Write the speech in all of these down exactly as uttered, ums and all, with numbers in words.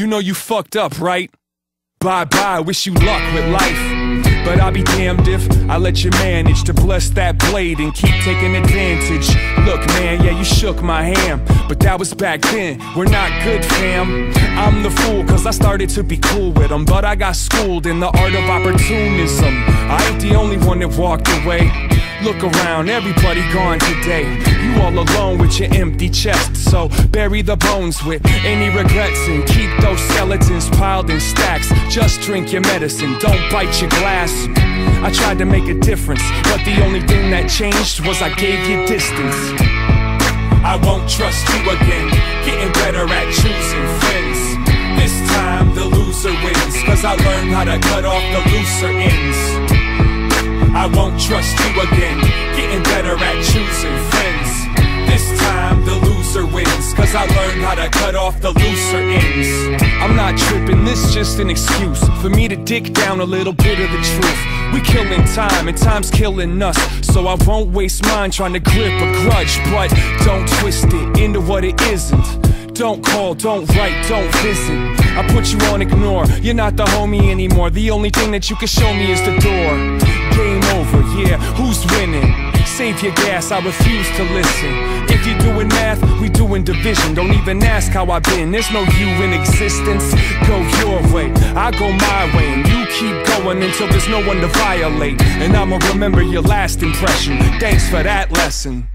You know you fucked up, right? Bye-bye, wish you luck with life. But I'll be damned if I let you manage to bless that blade and keep taking advantage. Look man, yeah you shook my hand, but that was back then, we're not good fam. I'm the fool cause I started to be cool with them, but I got schooled in the art of opportunism. I ain't the only one that walked away. Look around, everybody gone today. You all alone with your empty chest, so bury the bones with any regrets and keep those skeletons piled in stacks. Just drink your medicine, don't bite your glass. I tried to make a difference, but the only thing that changed was I gave you distance. I won't trust you again, getting better at choosing friends. This time the loser wins, cause I learned how to cut off the looser ends. I won't trust you again, getting better at choosing friends. This time the loser wins, cause I learned how to cut off the looser ends. I'm not tripping, this just an excuse for me to dig down a little bit of the truth. We killing time and time's killing us, so I won't waste mine trying to grip a grudge. But don't twist it into what it isn't. Don't call, don't write, don't visit. I put you on ignore, you're not the homie anymore. The only thing that you can show me is the door. Game over, yeah, who's winning? Save your gas, I refuse to listen. If you're doing math, we doing division. Don't even ask how I've been, there's no you in existence. Go your way, I go my way, and you keep going until there's no one to violate. And I'ma remember your last impression. Thanks for that lesson.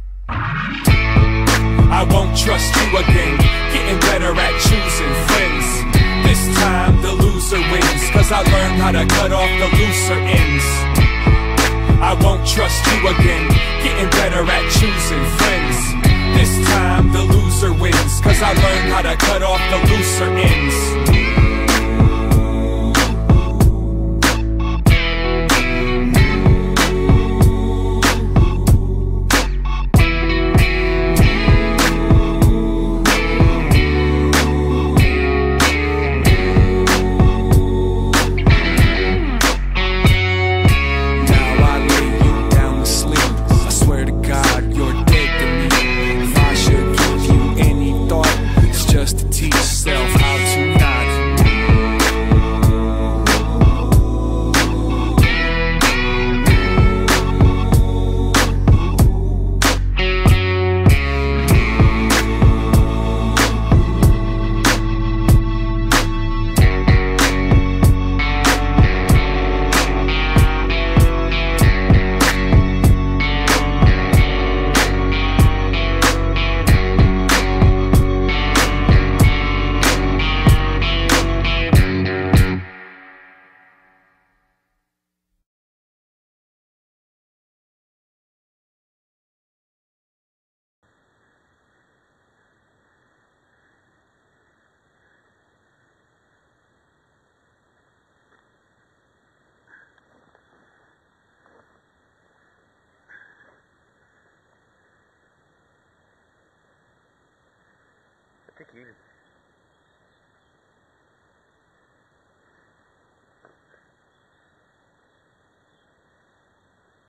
I won't trust you again, getting better at choosing friends. This time the loser wins, cause I learned how to cut off the looser ends. I won't trust you again, getting better at choosing friends. This time the loser wins, cause I learned how to cut off the looser ends. I think he